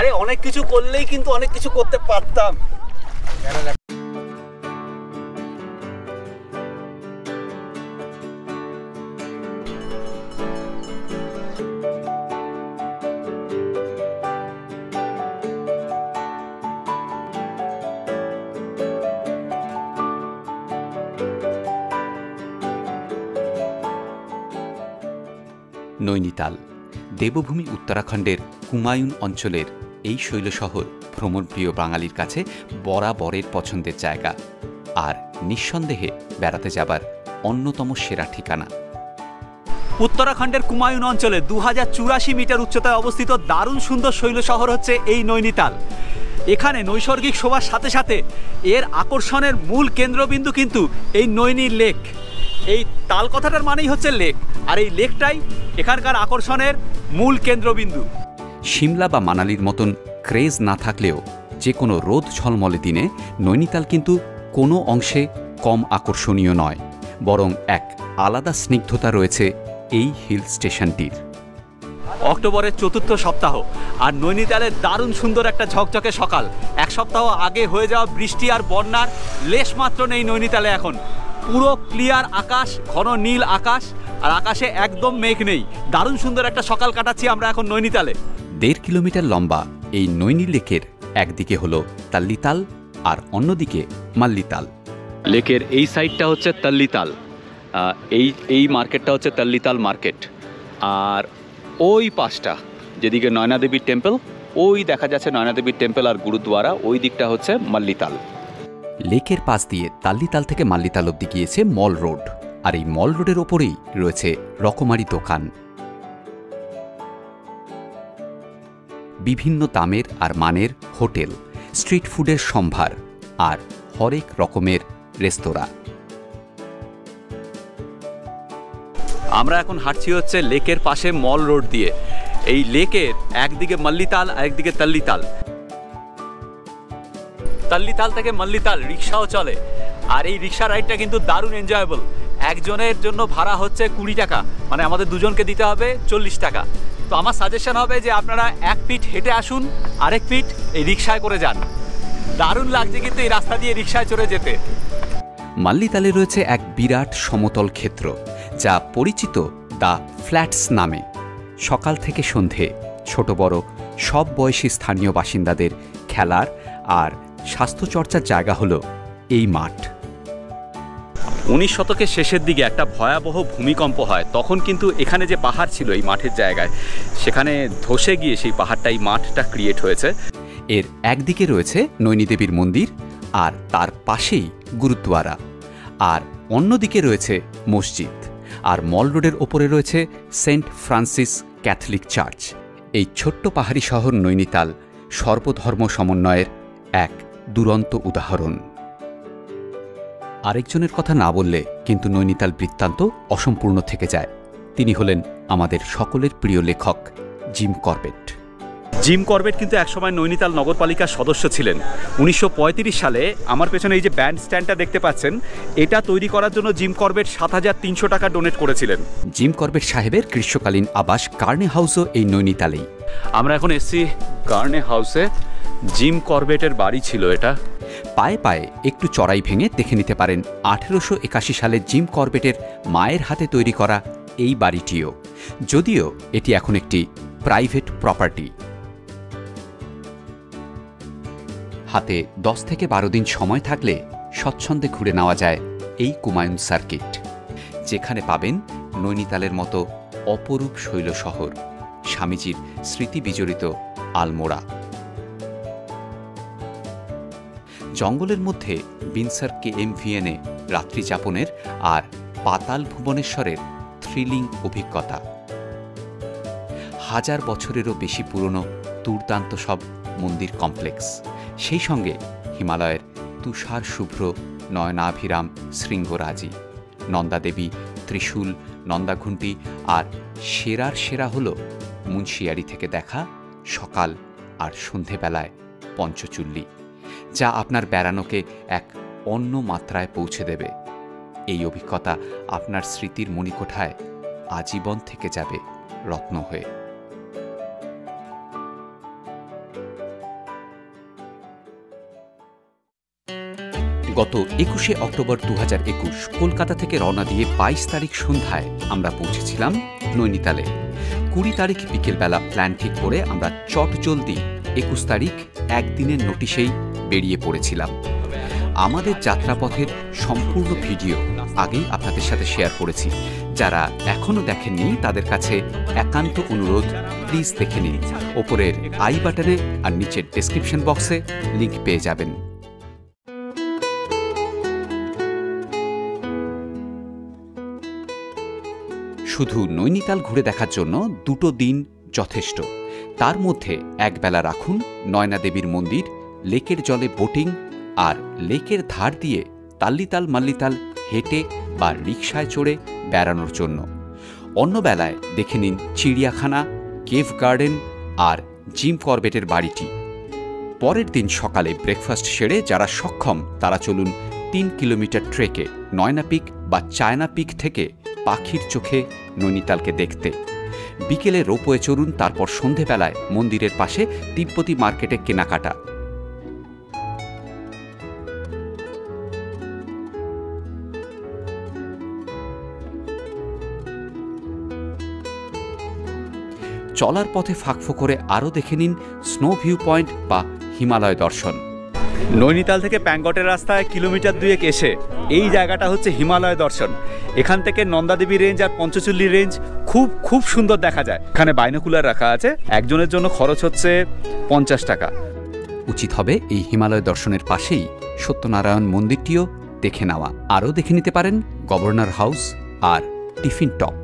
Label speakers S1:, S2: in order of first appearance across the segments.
S1: আরে অনেক কিছু করলেই কিন্তু অনেক কিছু করতে পারতাম।
S2: নৈনিতাল দেবভূমি উত্তরাখণ্ডের কুমায়ুন অঞ্চলের এই শৈল শহর ভ্রমণপ্রিয় বাঙালির কাছে বরাবরের পছন্দের জায়গা আর নিঃসন্দেহে বেড়াতে যাবার অন্যতম সেরা ঠিকানা।
S1: উত্তরাখণ্ডের কুমায়ুন অঞ্চলে 2084 মিটার উচ্চতায় অবস্থিত দারুণ সুন্দর শৈল শহর হচ্ছে এই নৈনিতাল। এখানে নৈসর্গিক শোভার সাথে সাথে এর আকর্ষণের মূল কেন্দ্রবিন্দু কিন্তু এই নৈনি লেক। এই তাল কথাটার মানেই হচ্ছে লেক, আর এই লেকটাই এখানকার আকর্ষণের মূল কেন্দ্রবিন্দু।
S2: সিমলা বা মানালির মতন ক্রেজ না থাকলেও যে কোনো রোদ ঝলমলে দিনে নৈনিতাল কিন্তু কোনো অংশে কম আকর্ষণীয় নয়, বরং এক আলাদা স্নিগ্ধতা রয়েছে এই হিল স্টেশনটির।
S1: অক্টোবরের চতুর্থ সপ্তাহ আর নৈনিতালের দারুণ সুন্দর একটা ঝকঝকে সকাল। এক সপ্তাহ আগে হয়ে যাওয়া বৃষ্টি আর বন্যার লেশ মাত্র নেই নৈনিতালে। এখন পুরো ক্লিয়ার আকাশ, ঘন নীল আকাশ, আর আকাশে একদম মেঘ নেই। দারুণ সুন্দর একটা সকাল কাটাচ্ছি আমরা এখন নৈনিতালে।
S2: 1.5 কিলোমিটার লম্বা এই নৈনি লেকের একদিকে হলো তাল্লিতাল আর অন্যদিকে মাল্লিতাল।
S1: লেকের এই সাইডটা হচ্ছে তাল্লিতাল, এই মার্কেটটা হচ্ছে তাল্লিতাল মার্কেট। আর ওই পাশটা যেদিকে নয়না দেবী টেম্পল, ওই দেখা যাচ্ছে নয়না দেবী টেম্পল আর গুরুদ্বারা, ওই দিকটা হচ্ছে মাল্লিতাল।
S2: লেকের পাশ দিয়ে তাল্লিতাল থেকে মাল্লিতাল অব্দি গিয়েছে মল রোড, আর এই মল রোডের ওপরেই রয়েছে রকমারি দোকান। বিভিন্ন দামের আর মানের হোটেল, স্ট্রিট ফুডের সম্ভার আর হরেক রকমের রেস্তোরাঁ।
S1: আমরা এখন হাঁটছি হচ্ছে লেকের পাশে মল রোড দিয়ে। এই লেকের একদিকে মাল্লিতাল আর একদিকে তাল্লিতাল। তাল্লিতাল থেকে মাল্লিতাল রিক্সাও চলে, আর এই রিক্সা রাইডটা কিন্তু দারুণ এনজয়েবল। একজনের জন্য ভাড়া হচ্ছে 20 টাকা, মানে আমাদের দুজনকে দিতে হবে 40 টাকা। তো আমার সাজেশন হবে যে আপনারা 1 ফিট হেঁটে আসুন, আরেক ফিট এই রিক্সায় করে যান। দারুণ লাগছে কিন্তু এই রাস্তা দিয়ে রিক্সায় চড়ে যেতে।
S2: মাল্লিতালে রয়েছে এক বিরাট সমতল ক্ষেত্র যা পরিচিত দ্য ফ্ল্যাটস নামে। সকাল থেকে সন্ধে ছোট বড় সব বয়সী স্থানীয় বাসিন্দাদের খেলার আর স্বাস্থ্যচর্চার জায়গা হলো এই মাঠ।
S1: 19 শতকের শেষের দিকে একটা ভয়াবহ ভূমিকম্প হয়, তখন কিন্তু এখানে যে পাহাড় ছিল এই মাঠের জায়গায়, সেখানে ধসে গিয়ে সেই পাহাড়টা, এই মাঠটা ক্রিয়েট হয়েছে।
S2: এর একদিকে রয়েছে নৈনী দেবীর মন্দির আর তার পাশেই গুরুদ্বারা, আর অন্যদিকে রয়েছে মসজিদ, আর মল রোডের ওপরে রয়েছে সেন্ট ফ্রান্সিস ক্যাথলিক চার্চ। এই ছোট্ট পাহাড়ি শহর নৈনিতাল সর্বধর্ম সমন্বয়ের এক দুরন্ত উদাহরণ। আরেকজনের কথা না বললে কিন্তু নৈনিতাল বৃত্তান্ত অসম্পূর্ণ থেকে যায়। তিনি হলেন আমাদের সকলের প্রিয় লেখক জিম কর্বেট।
S1: জিম কর্বেট কিন্তু একসময় নৈনিতাল নগরপালিকার সদস্য ছিলেন। 1935 সালে আমার পেছনে এই যে ব্যান্ড স্ট্যান্ডটা দেখতে পাচ্ছেন, এটা তৈরি করার জন্য জিম কর্বেট 7,300 টাকা ডোনেট করেছিলেন।
S2: জিম কর্বেট সাহেবের গ্রীষ্মকালীন আবাস কার্নে হাউসও এই নৈনিতালেই।
S1: আমরা এখন এসছি কার্নে হাউসে। জিম কর্বেটের বাড়ি ছিল এটা।
S2: পায়ে পায়ে একটু চড়াই ভেঙে দেখে নিতে পারেন 1881 সালে জিম কর্বেটের মায়ের হাতে তৈরি করা এই বাড়িটিও, যদিও এটি এখন একটি প্রাইভেট প্রপার্টি। হাতে 10 থেকে 12 দিন সময় থাকলে স্বচ্ছন্দে ঘুরে নেওয়া যায় এই কুমায়ুন সার্কিট, যেখানে পাবেন নৈনিতালের মতো অপরূপ শৈল শহর, স্বামীজির স্মৃতি বিজড়িত আলমোড়া, জঙ্গলের মধ্যে বিনসার KMVN-এ রাত্রি যাপনের আর পাতাল ভুবনেশ্বরের থ্রিলিং অভিজ্ঞতা, 1000 বছরেরও বেশি পুরনো দুর্দান্ত সব মন্দির কমপ্লেক্স, সেই সঙ্গে হিমালয়ের তুষার শুভ্র নয়নাভিরাম শৃঙ্গরাজি, নন্দাদেবী, ত্রিশূল, নন্দাঘুন্টি, আর সেরার সেরা হল মুন্সিয়ারি থেকে দেখা সকাল আর সন্ধেবেলায় পঞ্চচুল্লি, যা আপনার বেড়ানোকে এক অন্য মাত্রায় পৌঁছে দেবে। এই অভিজ্ঞতা আপনার স্মৃতির মণিকোঠায় আজীবন থেকে যাবে রত্ন হয়ে। গত 21শে অক্টোবর 2021 কলকাতা থেকে রওনা দিয়ে 22 তারিখ সন্ধ্যায় আমরা পৌঁছেছিলাম নৈনিতালে। 20 তারিখ বিকেলবেলা প্ল্যান ঠিক করে আমরা চটজলদি 21 তারিখ একদিনের নোটিশেই বেরিয়ে পড়েছিলাম। আমাদের যাত্রাপথের সম্পূর্ণ ভিডিও আগেই আপনাদের সাথে শেয়ার করেছি। যারা এখনও দেখেননি তাদের কাছে একান্ত অনুরোধ, প্লিজ দেখে নিন। ওপরের আই বাটনে আর নিচের ডেসক্রিপশন বক্সে লিংক পেয়ে যাবেন। শুধু নৈনিতাল ঘুরে দেখার জন্য 2 দিন যথেষ্ট। তার মধ্যে একবেলা রাখুন নয়না দেবীর মন্দির, লেকের জলে বোটিং আর লেকের ধার দিয়ে তাল্লিতাল মাল্লিতাল হেঁটে বা রিকশায় চড়ে বেড়ানোর জন্য। অন্য বেলায় দেখে নিন চিড়িয়াখানা, কেভ গার্ডেন আর জিম কর্বেটের বাড়িটি। পরের দিন সকালে ব্রেকফাস্ট সেরে যারা সক্ষম তারা চলুন 3 কিলোমিটার ট্রেকে নয়না পিক বা চায়না পিক থেকে পাখির চোখে নৈনিতালকে দেখতে। বিকেলে রোপওয়ে চড়ুন, তারপর সন্ধেবেলায় মন্দিরের পাশে তিব্বতী মার্কেটে কেনাকাটা। চলার পথে ফাঁকফো করে আরও দেখে নিন স্নো ভিউ পয়েন্ট বা হিমালয় দর্শন।
S1: নৈনিতাল থেকে প্যাঙ্গটের রাস্তায় কিলোমিটার 2 এসে এই জায়গাটা হচ্ছে হিমালয় দর্শন। এখান থেকে নন্দাদেবী রেঞ্জ আর পঞ্চচল্লী রেঞ্জ খুব সুন্দর দেখা যায়। এখানে বাইনোকুলার রাখা আছে, একজনের জন্য খরচ হচ্ছে 50 টাকা।
S2: উচিত হবে এই হিমালয় দর্শনের পাশেই সত্যনারায়ণ মন্দিরটিও দেখে নেওয়া। আরও দেখে নিতে পারেন গভর্নর হাউস আর টিফিন টপ।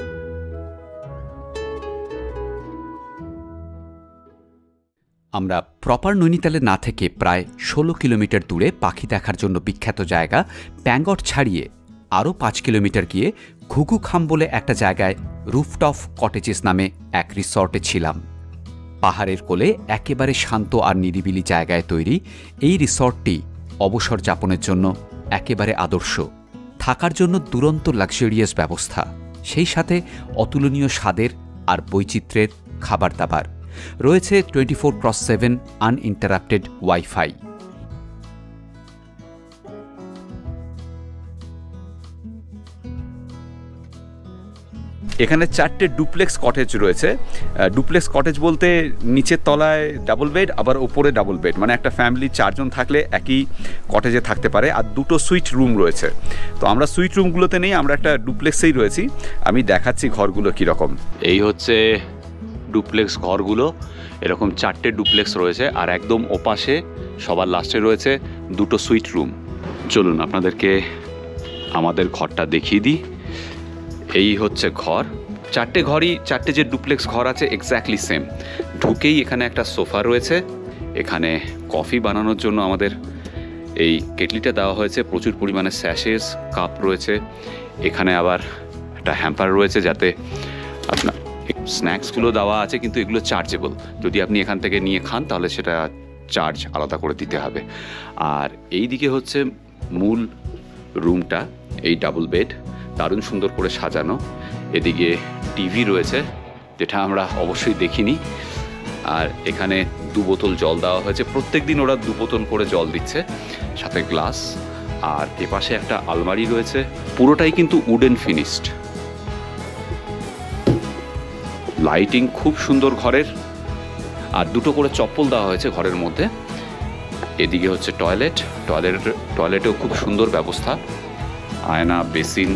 S2: আমরা প্রপার নৈনিতালে না থেকে প্রায় 16 কিলোমিটার দূরে পাখি দেখার জন্য বিখ্যাত জায়গা প্যাঙ্গট ছাড়িয়ে আরও 5 কিলোমিটার গিয়ে ঘুঘুখাম বলে একটা জায়গায় রুফটপ কটেজেস নামে এক রিসর্টে ছিলাম। পাহাড়ের কোলে একেবারে শান্ত আর নিরিবিলি জায়গায় তৈরি এই রিসর্টটি অবসর যাপনের জন্য একেবারে আদর্শ। থাকার জন্য দুরন্ত লাক্সারিয়াস ব্যবস্থা, সেই সাথে অতুলনীয় স্বাদের আর বৈচিত্র্যের খাবার দাবার। রয়েছে 24/7 আনইন্টারাপ্টেড ওয়াইফাই।
S1: এখানে 4টে ডুপ্লেক্স কটেজ রয়েছে। ডুপ্লেক্স কটেজ বলতে নিচের তলায় ডাবল বেড, আবার ওপরে ডাবল বেড, মানে একটা ফ্যামিলি 4 জন থাকলে একই কটেজে থাকতে পারে। আর 2টো সুইট রুম রয়েছে। তো আমরা সুইট রুমগুলোতে নেই, আমরা একটা ডুপ্লেক্সেই রয়েছি। আমি দেখাচ্ছি ঘরগুলো কীরকম।
S3: এই হচ্ছে ডুপ্লেক্স ঘরগুলো। এরকম 4টে ডুপ্লেক্স রয়েছে, আর একদম ওপাশে সবার লাস্টে রয়েছে 2টো সুইট রুম। চলুন আপনাদেরকে আমাদের ঘরটা দেখিয়ে দিই। এই হচ্ছে ঘর। 4টে ঘরই, 4টে যে ডুপ্লেক্স ঘর আছে এক্স্যাক্টলি সেম। ঢুকেই এখানে একটা সোফা রয়েছে। এখানে কফি বানানোর জন্য আমাদের এই কেটলিটা দেওয়া হয়েছে। প্রচুর পরিমাণে স্যাশেস, কাপ রয়েছে। এখানে আবার একটা হ্যাম্পার রয়েছে যাতে আপনার স্ন্যাক্সগুলো দেওয়া আছে, কিন্তু এগুলো চার্জেবল। যদি আপনি এখান থেকে নিয়ে খান তাহলে সেটা চার্জ আলাদা করে দিতে হবে। আর এই দিকে হচ্ছে মূল রুমটা, এই ডাবল বেড, দারুণ সুন্দর করে সাজানো। এদিকে টিভি রয়েছে, যেটা আমরা অবশ্যই দেখিনি। আর এখানে 2 বোতল জল দেওয়া হয়েছে। প্রত্যেক দিন ওরা 2 বোতল করে জল দিচ্ছে, সাথে গ্লাস। আর এপাশে একটা আলমারি রয়েছে, পুরোটাই কিন্তু উডেন ফিনিশড। লাইটিং খুব সুন্দর ঘরের। আর 2টো করে চপ্পল দেওয়া হয়েছে ঘরের মধ্যে। এদিকে হচ্ছে টয়লেটেও খুব সুন্দর ব্যবস্থা। আয়না, বেসিন,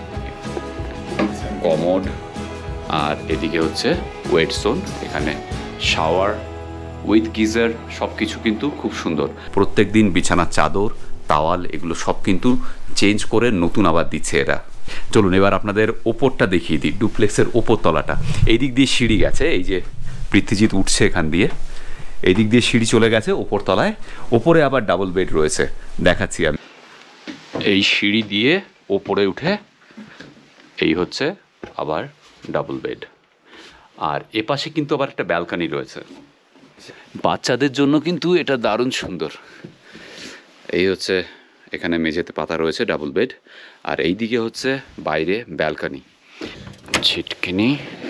S3: কমোড। আর এদিকে হচ্ছে ওয়েট জোন, এখানে শাওয়ার উইথ গিজার, সব কিছু কিন্তু খুব সুন্দর। প্রত্যেক দিন বিছানার চাদর, তাওয়াল এগুলো সব কিন্তু চেঞ্জ করে নতুন আবার দিচ্ছে এরা। চলুন এবার আপনাদের ওপরটা দেখিয়ে দিই, ডুপ্লেক্সের ওপর তলাটা। এই দিক দিয়ে সিঁড়ি গেছে, এই যে পৃথ্বীজিৎ উঠছে এখান দিয়ে, এই দিক দিয়ে সিঁড়ি চলে গেছে ওপর তলায়। ওপরে আবার ডাবল বেড রয়েছে, দেখাচ্ছি আমি। এই সিঁড়ি দিয়ে ওপরে উঠে এই হচ্ছে আবার ডাবল বেড। আর এপাশে কিন্তু আবার একটা ব্যালকনি রয়েছে বাচ্চাদের জন্য, কিন্তু এটা দারুণ সুন্দর। এই হচ্ছে এখানে মেঝেতে পাতা রয়েছে, ডাবল বেড। আর এই দিকে হচ্ছে বাইরে ব্যালকনি, ছিটকিনি।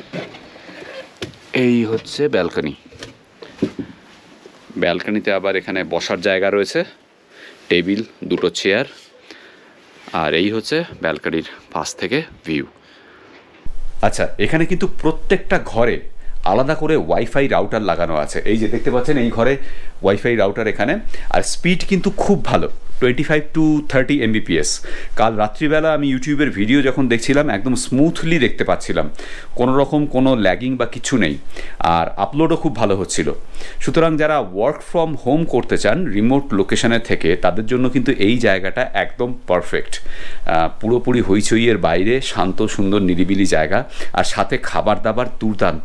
S3: এই হচ্ছে ব্যালকনিতে আবার এখানে বসার জায়গা রয়েছে, টেবিল, দুটো চেয়ার, আর এই হচ্ছে ব্যালকনির পাশ থেকে ভিউ। আচ্ছা, এখানে কিন্তু প্রত্যেকটা ঘরে আলাদা করে ওয়াইফাই রাউটার লাগানো আছে। এই যে দেখতে পাচ্ছেন, এই ঘরে ওয়াইফাই রাউটার এখানে, আর স্পিড কিন্তু খুব ভালো, 25 to 30 Mbps। কাল রাত্রিবেলা আমি ইউটিউবের ভিডিও যখন দেখছিলাম একদম স্মুথলি দেখতে পাচ্ছিলাম, কোনো রকম কোনো ল্যাগিং বা কিছু নেই, আর আপলোডও খুব ভালো হচ্ছিল। সুতরাং যারা ওয়ার্ক ফ্রম হোম করতে চান রিমোট লোকেশনে থেকে, তাদের জন্য কিন্তু এই জায়গাটা একদম পারফেক্ট। পুরোপুরি হইচইয়ের বাইরে, শান্ত সুন্দর নিরিবিলি জায়গা, আর সাথে খাবার দাবার দুর্দান্ত।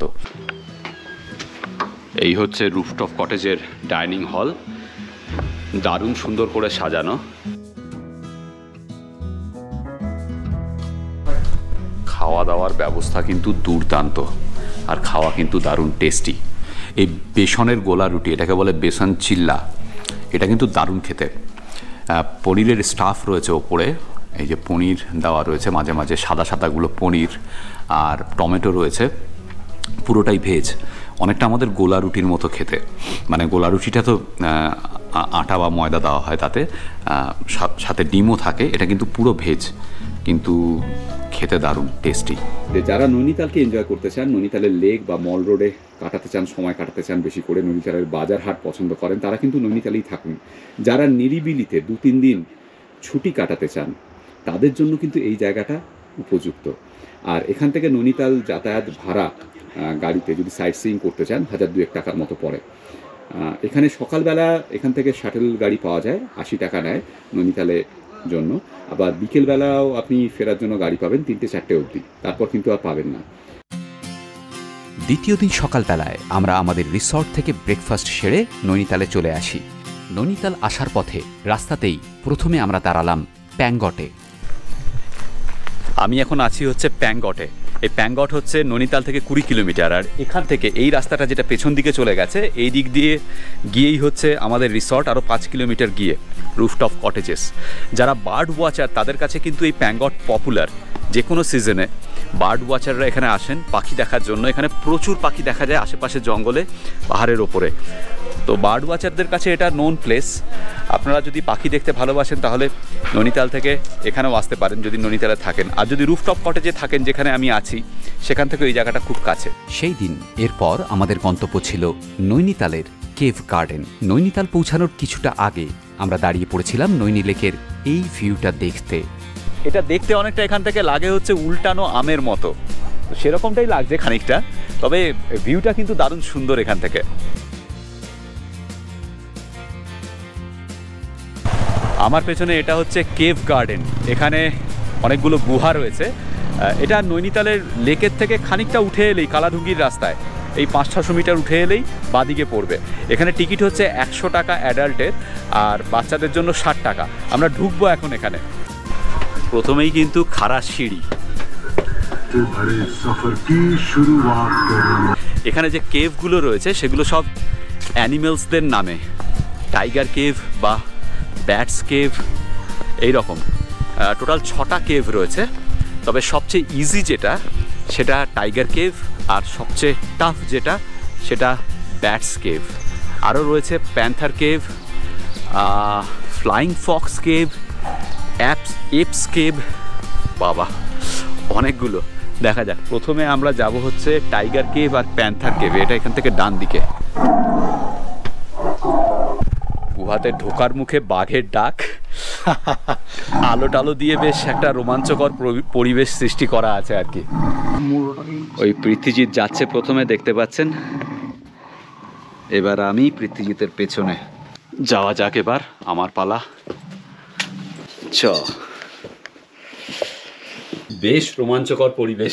S3: এই হচ্ছে রুফটপ কটেজের ডাইনিং হল, দারুণ সুন্দর করে সাজানো। খাওয়া দাওয়ার ব্যবস্থা কিন্তু দুর্দান্ত, আর খাওয়া কিন্তু দারুণ টেস্টি। এই বেসনের গোলা রুটি, এটাকে বলে বেসন চিল্লা, এটা কিন্তু দারুণ খেতে। পনিরের স্টাফ রয়েছে ওপরে, এই যে পনির দেওয়া রয়েছে মাঝে মাঝে, সাদা সাদাগুলো পনির, আর টমেটো রয়েছে, পুরোটাই ভেজ। অনেকটা আমাদের গোলা রুটির মতো খেতে, মানে গোলা রুটিটা তো আটা বা ময়দা দেওয়া হয়, তাতে সাথে ডিমও থাকে, এটা কিন্তু পুরো ভেজ, কিন্তু খেতে দারুণ টেস্টি। যারা নৈনিতালকে এনজয় করতে চান, নৈনিতালের লেক বা মল রোডে কাটাতে চান, সময় কাটাতে চান বেশি করে, নৈনিতালের বাজার হাট পছন্দ করেন, তারা কিন্তু নৈনিতালেই থাকুন। যারা নিরিবিলিতে 2-3 দিন ছুটি কাটাতে চান, তাদের জন্য কিন্তু এই জায়গাটা উপযুক্ত। আর এখান থেকে নৈনিতাল যাতায়াত ভাড়া গাড়িতে যদি সাইট সিইং করতে চান 1000-2000 টাকার মতো পড়ে। এখানে সকালবেলা এখান থেকে শাটেল গাড়ি পাওয়া যায়, 80 টাকা নেয় নৈনিতালের জন্য। আবার বিকেলবেলাও আপনি ফেরার জন্য গাড়ি পাবেন 3-4টে অবধি, তারপর কিন্তু আর পাবেন না।
S2: দ্বিতীয় দিন সকালবেলায় আমরা আমাদের রিসর্ট থেকে ব্রেকফাস্ট সেরে নৈনিতালে চলে আসি। নৈনিতাল আসার পথে রাস্তাতেই প্রথমে আমরা দাঁড়ালাম প্যাংগটে।
S1: আমি এখন আছি হচ্ছে প্যাংগটে। এই প্যাংগট হচ্ছে নৈনিতাল থেকে 20 কিলোমিটার, আর এখান থেকে এই রাস্তাটা যেটা পেছন দিকে চলে গেছে, এই দিক দিয়ে গিয়েই হচ্ছে আমাদের রিসর্ট, আরও 5 কিলোমিটার গিয়ে রুফটপ কটেজেস। যারা বার্ড ওয়াচার, তাদের কাছে কিন্তু এই প্যাংগট পপুলার। যে কোনো সিজনে বার্ড ওয়াচাররা এখানে আসেন পাখি দেখার জন্য। এখানে প্রচুর পাখি দেখা যায় আশেপাশে জঙ্গলে, পাহাড়ের ওপরে। তো বার্ড ওয়াচারদের কাছে এটা নোন প্লেস। আপনারা যদি পাখি দেখতে ভালোবাসেন, তাহলে নৈনিতাল থেকে এখানেও আসতে পারেন যদি নৈনিতালে থাকেন। আর যদি রুফটপ কটেজে থাকেন, যেখানে আমি আছি, সেখান থেকে এই জায়গাটা খুব কাছে।
S2: সেই দিন এরপর আমাদের গন্তব্য ছিল নৈনিতালের কেভ গার্ডেন। নৈনিতাল পৌঁছানোর কিছুটা আগে আমরা দাঁড়িয়ে পড়েছিলাম নৈনি লেকের এই ভিউটা দেখতে।
S1: এটা দেখতে অনেকটা এখান থেকে লাগে হচ্ছে উল্টানো আমের মতো, সেরকমটাই লাগছে খানিকটা, তবে ভিউটা কিন্তু দারুণ সুন্দর এখান থেকে। আমার পেছনে এটা হচ্ছে কেভ গার্ডেন। এখানে অনেকগুলো গুহা রয়েছে। এটা নৈনিতালের লেকের থেকে খানিকটা উঠে এলেই, কালাঢুঙ্গির রাস্তায় এই 500-600 মিটার উঠে এলেই বাদিকে পড়বে। এখানে টিকিট হচ্ছে 100 টাকা অ্যাডাল্টের, আর বাচ্চাদের জন্য 60 টাকা। আমরা ঢুকবো এখন এখানে। প্রথমেই কিন্তু খাড়া সিঁড়ি। এখানে যে কেভগুলো রয়েছে সেগুলো সব অ্যানিমেলসদের নামে, টাইগার কেভ বা ব্যাটস কেভ, এইরকম টোটাল 6টা কেভ রয়েছে। তবে সবচেয়ে ইজি যেটা, সেটা টাইগার কেভ, আর সবচেয়ে টাফ যেটা, সেটা ব্যাটস কেভ। আরও রয়েছে panther cave, flying fox cave, apes cave, বাবা অনেকগুলো। দেখা যাক, প্রথমে আমরা যাব হচ্ছে টাইগার কেভ আর প্যান্থার কেভ। এটা এখান থেকে ডান দিকে। গুহাতে ঢোকার মুখে বাঘের ডাক, আলো টালো দিয়ে বেশ একটা রোমাঞ্চকর পরিবেশ সৃষ্টি করা আছে আর কি। ওই পৃথ্বীজিৎ যাচ্ছে প্রথমে, দেখতে পাচ্ছেন। এবার আমি পৃথ্বীজিতের পেছনে। যাওয়া যাক, এবার আমার পালা। বেশ রোমাঞ্চকর পরিবেশ।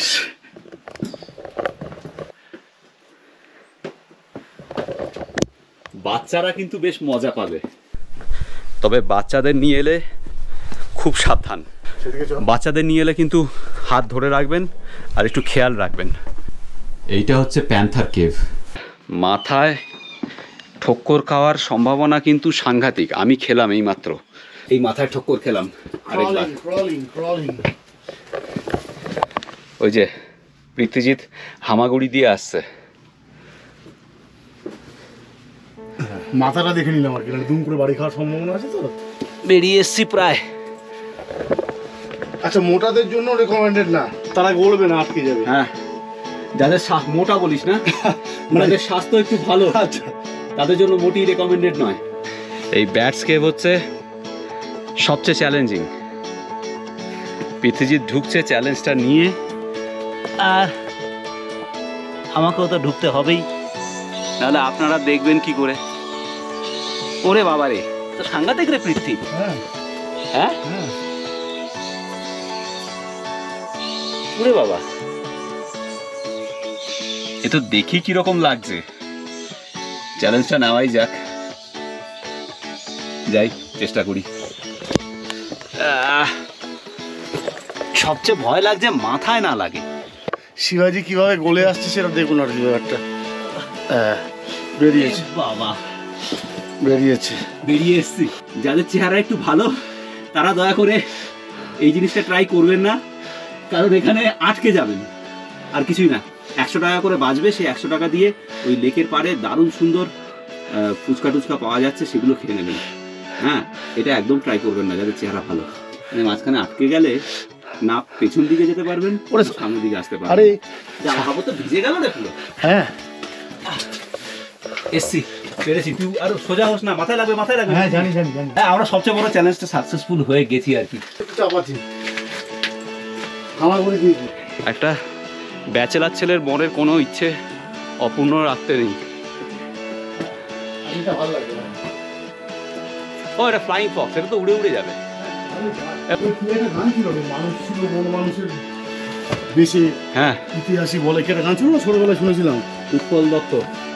S1: বাচ্চারা কিন্তু বেশ মজা পাবে, তবে বাচ্চাদের নিয়ে এলে খুব সাবধান। বাচ্চাদের নিয়ে এলে কিন্তু হাত ধরে রাখবেন আর একটু খেয়াল রাখবেন। এইটা হচ্ছে প্যান্থার কেভ। মাথায় ঠক্কর খাওয়ার সম্ভাবনা কিন্তু সাংঘাতিক। আমি খেলাম এই মাত্র, এই মাথায় ঠক্কর খেলাম আরেকবার। ওই যে পৃথ্বীজিৎ হামাগুড়ি দিয়ে আসছে।
S4: মাথাটা দেখে নিলাম আর কি, দুম করে বাড়ি খাওয়ার সম্ভাবনা আছে তো।
S1: বেরিয়ে এসছি প্রায়।
S4: আচ্ছা, মোটাদের জন্য রেকমেন্ডেড না, তারা গড়বে না, আটকে যাবে।
S1: হ্যাঁ, যাদের মোটা বলিস না, যাদের স্বাস্থ্য একটু ভালো,
S4: আচ্ছা,
S1: তাদের জন্য মোটি রেকমেন্ডেড নয়। এই ব্যাটস কেভ হচ্ছে সবচেয়ে চ্যালেঞ্জিং। পৃথিবী ঢুকছে চ্যালেঞ্জটা নিয়ে, আর আমাকেও তো ঢুকতে হবেই, নাহলে আপনারা দেখবেন কি করে। ওরে বাবা রে, তো সাংঘাতিক রে পৃথ্বী।
S4: হ্যাঁ
S1: হ্যাঁ,
S4: হ্যাঁ,
S1: ওরে বাবা, এ তো দেখি কিরকম লাগছে। চ্যালেঞ্জটা নেওয়াই যাক, যাই চেষ্টা করি। সবচেয়ে ভয় লাগছে মাথায় না লাগে।
S4: শিবাজি কিভাবে গলে আসছে সেটা দেখুন, আর ব্যাপারটা বেরিয়েছে
S1: বাবা,
S4: বেরিয়েছে,
S1: বেরিয়ে এসছি। যাদের চেহারা একটু ভালো তারা দয়া করে এই জিনিসটা ট্রাই করবেন না, কারণ এখানে আটকে যাবেন। আর কিছুই না, 100 টাকা করে বাঁচবে, সেই 100 টাকা দিয়ে ওই লেকের পাড়ে দারুণ সুন্দর ফুচকা টুচকা পাওয়া যাচ্ছে, সেগুলো খেয়ে নেবেন। হ্যাঁ, এটা একদম ট্রাই করবেন না যাদের চেহারা ভালো। মানে মাঝখানে আটকে গেলে না পেছন দিকে যেতে পারবেন, সামনের দিকে আসতে পারবেন।
S4: আরে
S1: জামা কাপড় তো ভিজে গেল দেখলো।
S4: হ্যাঁ,
S1: এসছি, পেরেছি। তুই আর সোজা হোস না, মাথায় লাগবে, মাথায় লাগবে।
S4: হ্যাঁ, জানি জানি জানি।
S1: হ্যাঁ, আমরা সবচেয়ে বড় চ্যালেঞ্জটা সাকসেসফুল হয়ে গেছি আর কি।
S4: চাপ আছে আমার করে দিয়েছি।
S1: একটা ব্যাচেলার ছেলের মনের কোনো ইচ্ছে অপূর্ণ রাখতে নেই।
S4: এটা ভালো লাগে।
S1: ও, এটা ফ্লাইং ফক্স, এটা তো উড়ে উড়ে যাবে।
S4: গান ছিল, মানুষ ছিল, বড় মানুষের বেশি
S1: হ্যাঁ,
S4: ইতিহাসই বলে, কেটে গান ছিল না, ছোটবেলায় শুনেছিলাম।
S1: উৎপল দত্ত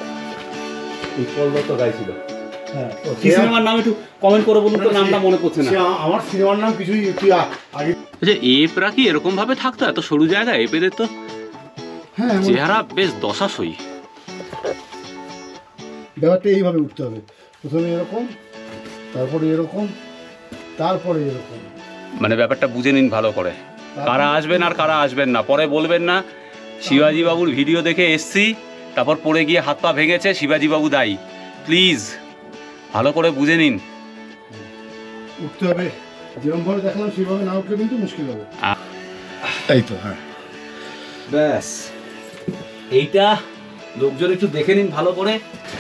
S1: গাইছিল।
S4: হ্যাঁ,
S1: কি সিনেমার নাম একটু কমেন্ট করে বলুন তো, নামটা মনে পড়ছে না।
S4: আমার সিনেমার নাম কিছুই আগে।
S1: আচ্ছা, এপরা কি এরকম ভাবে থাকতো এত সরু জায়গায়? এপেদের তো
S4: হ্যাঁ,
S1: চেহারা বেশ দশাসই।
S4: ব্যাপারটা এইভাবে উঠতে হবে, প্রথমে এরকম, তারপরে এরকম, তারপরে এরকম।
S1: মানে ব্যাপারটা বুঝে নিন ভালো করে, কারা আসবেন আর কারা আসবেন না। পরে বলবেন না শিবাজি বাবুর ভিডিও দেখে এসছি, তারপর পড়ে গিয়ে হাত পা ভেঙেছে, শিবাজি বাবু দায়ী। প্লিজ ভালো করে বুঝে নিন।
S4: উঠতে হবে, যেরকম ভাবে দেখলাম সেভাবে না উঠলে কিন্তু মুশকিল হবে। এই তো, হ্যাঁ,
S1: ব্যাস। এইটা লোকজন একটু দেখে নিন ভালো করে।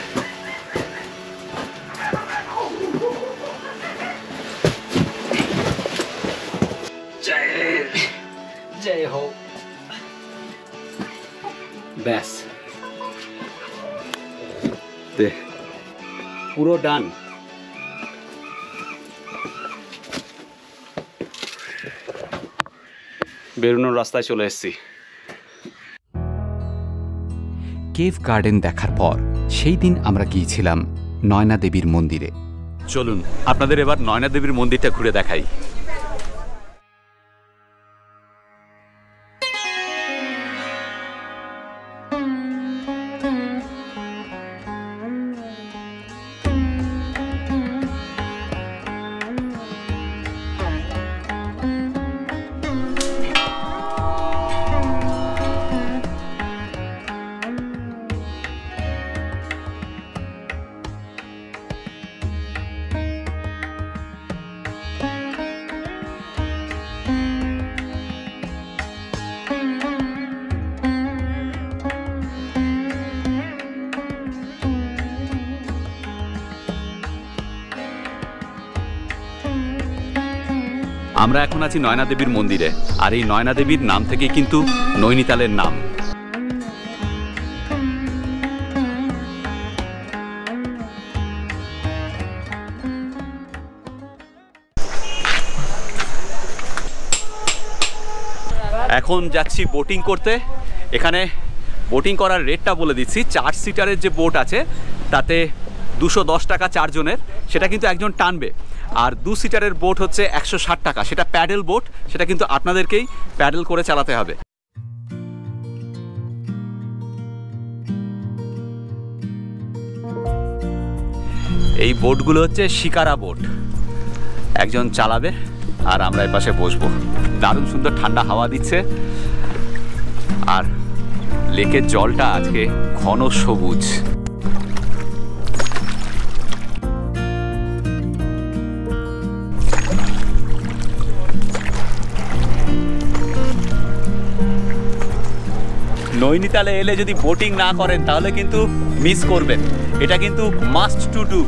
S1: জয় হোক। ব্যাস, পুরো ডান। বেরোনোর রাস্তায় চলে এসেছি।
S2: কেভ গার্ডেন দেখার পর সেই দিন আমরা গিয়েছিলাম নয়না দেবীর মন্দিরে।
S1: চলুন আপনাদের এবার নয়না দেবীর মন্দিরটা ঘুরে দেখাই। আমরা এখন আছি নয়না দেবীর মন্দিরে, আর এই নয়না দেবীর নাম থেকেই কিন্তু নৈনিতালের নাম। এখন যাচ্ছি বোটিং করতে। এখানে বোটিং করার রেটটা বলে দিচ্ছি। 4 সিটারের যে বোট আছে তাতে 210 টাকা 4 জনের, সেটা কিন্তু একজন টানবে। আর 2 সিটারের বোট হচ্ছে 160 টাকা, সেটা প্যাডেল বোট, সেটা কিন্তু আপনাদেরকেই প্যাডেল করে চালাতে হবে। এই বোটগুলো হচ্ছে শিকারা বোট, একজন চালাবে আর আমরা এর পাশে বসবো। দারুণ সুন্দর ঠান্ডা হাওয়া দিচ্ছে, আর লেকের জলটা আজকে ঘন সবুজ। নৈনিতালে এলে যদি বোটিং না করেন তাহলে কিন্তু মিস করবেন। এটা কিন্তু মাস্ট টু ডু।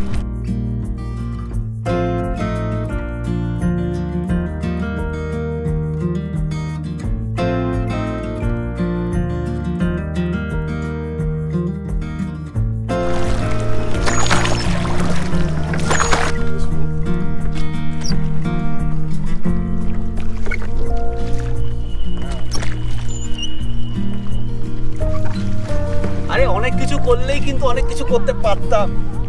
S1: আরে অনেক কিছু করলেই কিন্তু অনেক কিছু করতে পারতাম।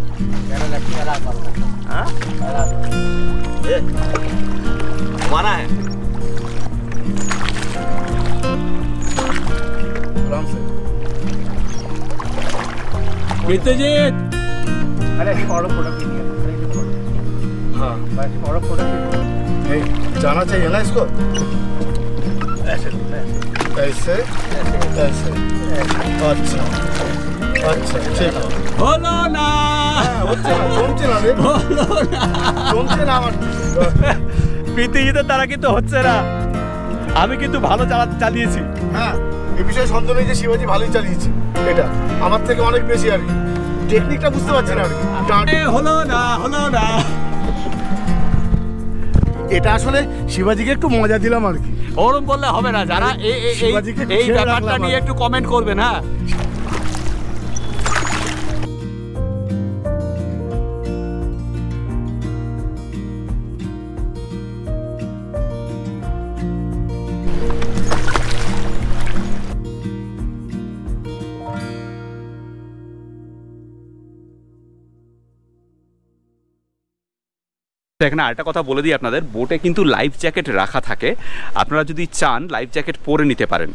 S1: মানা হ্যাঁ
S4: प्रीतिजीत, अरे फॉलो फोटो कीजिए। हाँ फॉलो फोटो कीजिए। जाना चाहिए ना इसको, ऐसे ऐसे ऐसे। अच्छा अच्छा ठीक है।
S1: হলো না
S4: জমছে না রে,
S1: হলো না
S4: জমছে না আমার।
S1: প্রীতিজিতের দ্বারা কিন্তু হচ্ছে না। আমি কিন্তু ভালো চালিয়েছি।
S4: হ্যাঁ এই বিষয়ে সন্দেহ নেই যে শিবাজি ভালোই চালিয়েছে, এটা আমার থেকে অনেক বেশি আর কি। টেকনিকটা বুঝতে পারছি না আর কি।
S1: হলো না হলো না।
S4: এটা আসলে শিবাজিকে একটু মজা দিলাম আর কি।
S1: ওরম বললে হবে না, যারা এই ব্যাপারটা নিয়ে একটু কমেন্ট করবেন। হ্যাঁ এখানে আরেকটা কথা বলে দিই আপনাদের, বোটে কিন্তু লাইফ জ্যাকেট রাখা থাকে। আপনারা যদি চান লাইফ জ্যাকেট পরে নিতে পারেন।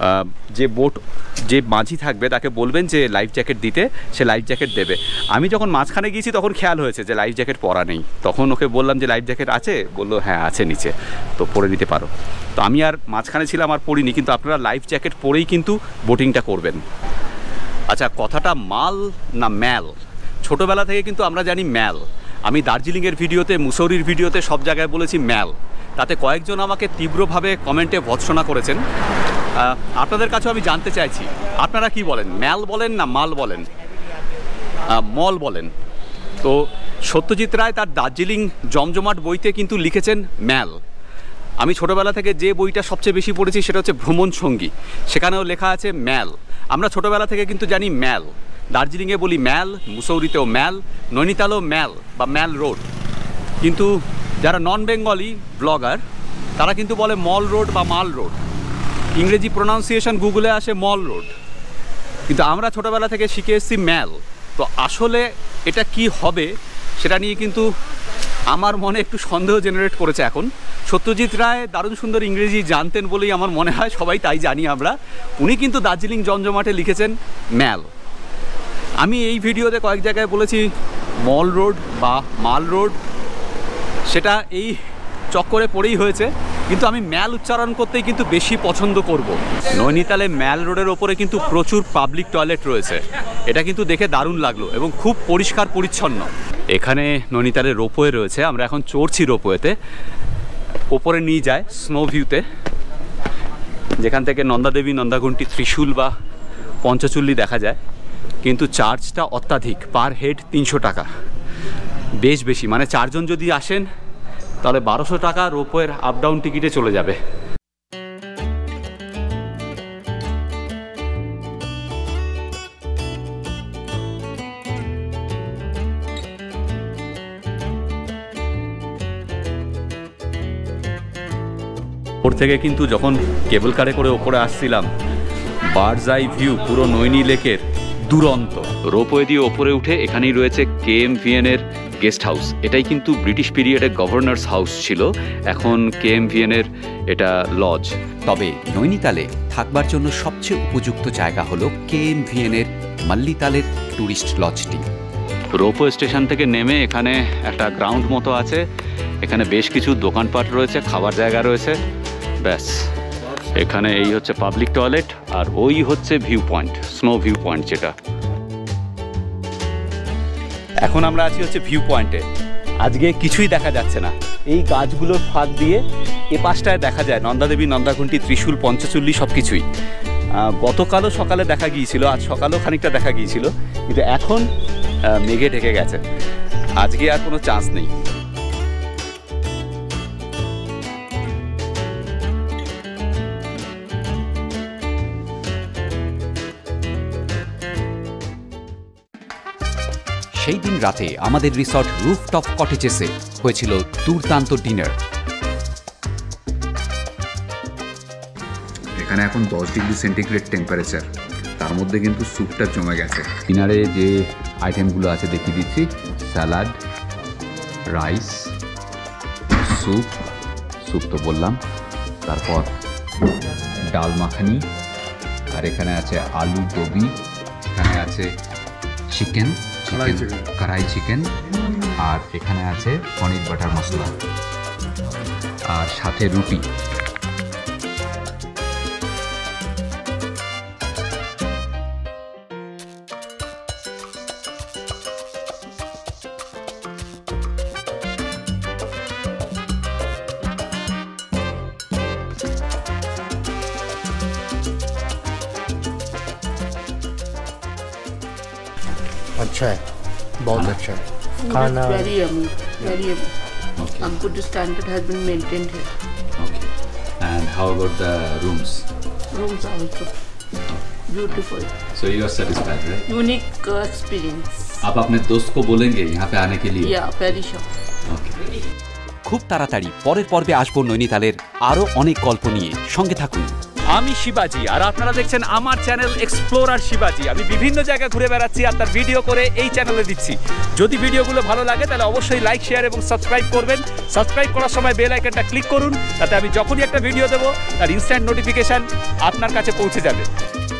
S1: যে মাঝি থাকবে তাকে বলবেন যে লাইফ জ্যাকেট দিতে, সে লাইফ জ্যাকেট দেবে। আমি যখন মাঝখানে গিয়েছি তখন খেয়াল হয়েছে যে লাইফ জ্যাকেট পরা নেই। তখন ওকে বললাম যে লাইফ জ্যাকেট আছে, বললো হ্যাঁ আছে নিচে, তো পরে নিতে পারো। তো আমি আর মাঝখানে ছিলাম আর পরিনি, কিন্তু আপনারা লাইফ জ্যাকেট পরেই কিন্তু বোটিংটা করবেন। আচ্ছা, কথাটা মাল না ম্যাল? ছোটোবেলা থেকে কিন্তু আমরা জানি ম্যাল। আমি দার্জিলিংয়ের ভিডিওতে, মুসৌরির ভিডিওতে সব জায়গায় বলেছি ম্যাল। তাতে কয়েকজন আমাকে তীব্রভাবে কমেন্টে ভৎসনা করেছেন। আপনাদের কাছেও আমি জানতে চাইছি, আপনারা কি বলেন? ম্যাল বলেন না মাল বলেন, মল বলেন? তো সত্যজিৎ রায় তার দার্জিলিং জমজমাট বইতে কিন্তু লিখেছেন ম্যাল। আমি ছোটোবেলা থেকে যে বইটা সবচেয়ে বেশি পড়েছি সেটা হচ্ছে ভ্রমণ সঙ্গী, সেখানেও লেখা আছে ম্যাল। আমরা ছোটোবেলা থেকে কিন্তু জানি ম্যাল। দার্জিলিংয়ে বলি ম্যাল, মুসৌরিতেও ম্যাল, নৈনিতালেও ম্যাল বা ম্যাল রোড। কিন্তু যারা নন বেঙ্গলি ব্লগার তারা কিন্তু বলে মল রোড বা মাল রোড। ইংরেজি প্রোনাউন্সিয়েশন গুগলে আসে মল রোড, কিন্তু আমরা ছোটোবেলা থেকে শিখে এসেছি ম্যাল। তো আসলে এটা কি হবে সেটা নিয়ে কিন্তু আমার মনে একটু সন্দেহ জেনারেট করেছে এখন। সত্যজিৎ রায় দারুণ সুন্দর ইংরেজি জানতেন বলেই আমার মনে হয়, সবাই তাই জানি আমরা। উনি কিন্তু দার্জিলিং জমজমাটে লিখেছেন ম্যাল। আমি এই ভিডিওতে কয়েক জায়গায় বলেছি মল রোড বা মাল রোড, সেটা এই চক্করে পড়েই হয়েছে। কিন্তু আমি ম্যাল উচ্চারণ করতেই কিন্তু বেশি পছন্দ করব। নৈনিতালে ম্যাল রোডের ওপরে কিন্তু প্রচুর পাবলিক টয়লেট রয়েছে, এটা কিন্তু দেখে দারুণ লাগলো এবং খুব পরিষ্কার পরিচ্ছন্ন। এখানে নৈনিতালে রোপওয়ে রয়েছে, আমরা এখন চড়ছি রোপওয়েতে। ওপরে নিয়ে যায় স্নো ভিউতে, যেখান থেকে নন্দা দেবী, নন্দাঘুন্টি, ত্রিশূল বা পঞ্চচুল্লি দেখা যায়। কিন্তু চার্জটা অত্যাধিক, পার হেড 300 টাকা, বেশ বেশি। মানে 4 জন যদি আসেন তাহলে 1200 টাকা রোপওয়ের আপ ডাউন টিকিটে চলে যাবে। ওপর থেকে কিন্তু যখন কেবল কারে করে ওপরে আসছিলাম, বার্ডস আই ভিউ পুরো নৈনি লেকের দুরন্ত। রোপওয়ে দিয়ে ওপরে উঠে এখানেই রয়েছে KMVN এর গেস্ট হাউস। এটাই কিন্তু ব্রিটিশ পিরিয়ডের গভর্নর্স হাউস ছিল, এখন KMVN এর এটা লজ।
S2: তবে নৈনিতালে থাকবার জন্য সবচেয়ে উপযুক্ত জায়গা হলো KMVN এর মাল্লিতালের ট্যুরিস্ট লজটি।
S3: রোপওয়ে স্টেশন থেকে নেমে এখানে একটা গ্রাউন্ড মতো আছে, এখানে বেশ কিছু দোকানপাট রয়েছে, খাবার জায়গা রয়েছে। ব্যাস, এখানে এই হচ্ছে পাবলিক টয়লেট, আর ওই হচ্ছে view point, snow view point যেটা।
S1: এখন আমরা আছি হচ্ছে ভিউ পয়েন্টে। আজকে কিছুই দেখা যাচ্ছে না, এই গাছগুলোর ফাঁক দিয়ে এ পাশটায় দেখা যায় নন্দা দেবী, নন্দাঘুন্টি, ত্রিশূল, পঞ্চচুল্লি সব কিছুই। গতকালও সকালে দেখা গিয়েছিল, আজ সকালেও খানিকটা দেখা গিয়েছিল, কিন্তু এখন মেঘে ঢেকে গেছে, আজকে আর কোনো চান্স নেই।
S2: সেই দিন রাতে আমাদের রিসর্ট রুফটপ কটেজেসে হয়েছিল দুর্দান্ত ডিনার। এখানে এখন 10 ডিগ্রি সেন্টিগ্রেড টেম্পারেচার, তার মধ্যে কিন্তু স্যুপটা জমে গেছে। ডিনারে যে আইটেমগুলো আছে দেখিয়ে দিচ্ছি, স্যালাড, রাইস, স্যুপ তো বললাম, তারপর ডাল মাখানি, আর এখানে আছে আলু গোবি, এখানে আছে চিকেন, কড়াই চিকেন, আর এখানে আছে পনির বাটার মশলা, আর সাথে রুটি।
S4: अच्छा है, बहुत अच्छा है खाना।
S5: Very yummy, very yummy. A good standard has been maintained here.
S2: Okay. And how about the rooms?
S5: Rooms are also beautiful.
S2: So you are satisfied, right?
S5: Unique experience.
S2: आप अपने दोस्त को बोलेंगे यहाँ पे आने के लिए?
S5: Yeah, very sure.
S2: Okay.
S1: খুব তাড়াতাড়ি পরের পর্বে আসবো নৈনিতালের আরও অনেক গল্প নিয়ে, সঙ্গে থাকুন। আমি শিবাজি, আর আপনারা দেখছেন আমার চ্যানেল এক্সপ্লোরার শিবাজি। আমি বিভিন্ন জায়গায় ঘুরে বেড়াচ্ছি আর তার ভিডিও করে এই চ্যানেলে দিচ্ছি। যদি ভিডিওগুলো ভালো লাগে তাহলে অবশ্যই লাইক, শেয়ার এবং সাবস্ক্রাইব করবেন। সাবস্ক্রাইব করার সময় বেল আইকনটা ক্লিক করুন, তাতে আমি যখনই একটা ভিডিও দেবো তার ইনস্ট্যান্ট নোটিফিকেশান আপনার কাছে পৌঁছে যাবে।